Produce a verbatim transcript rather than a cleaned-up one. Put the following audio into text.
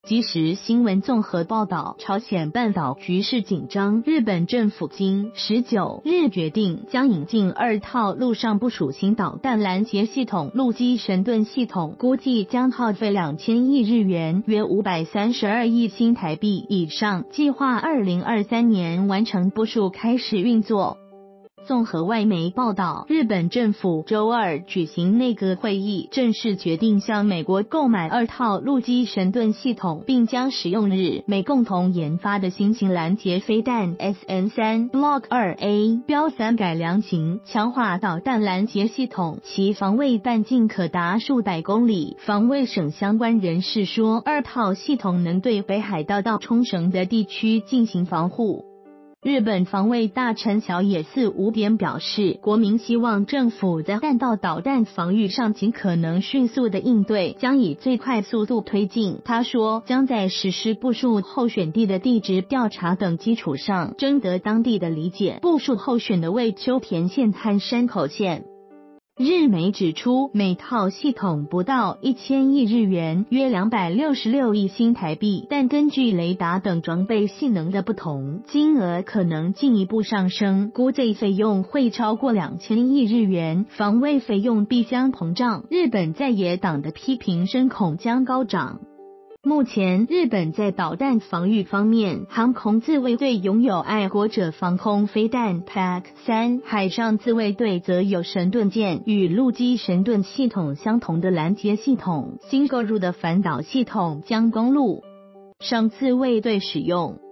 即时新闻综合报道，朝鲜半岛局势紧张，日本政府今十九日决定将引进二套陆上部署新导弹拦截系统陆基神盾系统，估计将耗费两千亿日元，约五百三十二亿新台币以上，计划二零二三年完成部署，开始运作。综合外媒报道，日本政府周二举行内阁会议，正式决定向美国购买二套陆基神盾系统，并将使用日美共同研发的新型拦截飞弹 S N 三 Block 二 A 标三改良型强化导弹拦截系统，其防卫半径可达数百公里。防卫省相关人士说，二套系统能对北海道到冲绳的地区进行防护。日本防卫大臣小野寺无边表示，国民希望政府在弹道导弹防御上尽可能迅速的应对，将以最快速度推进。他说，将在实施部署候选地的地质调查等基础上，征得当地的理解，部署候选的为秋田县和山口县。日媒指出，每套系统不到一千亿日元，约两百六十六亿新台币，但根据雷达等装备性能的不同，金额可能进一步上升，估计费用会超过两千亿日元，防卫费用必将膨胀。日本在野党的批评声恐将高涨。目前，日本在导弹防御方面，航空自卫队拥有爱国者防空飞弹 P A C 三， 海上自卫队则有神盾舰与陆基神盾系统相同的拦截系统。新购入的反导系统将公路上自卫队使用。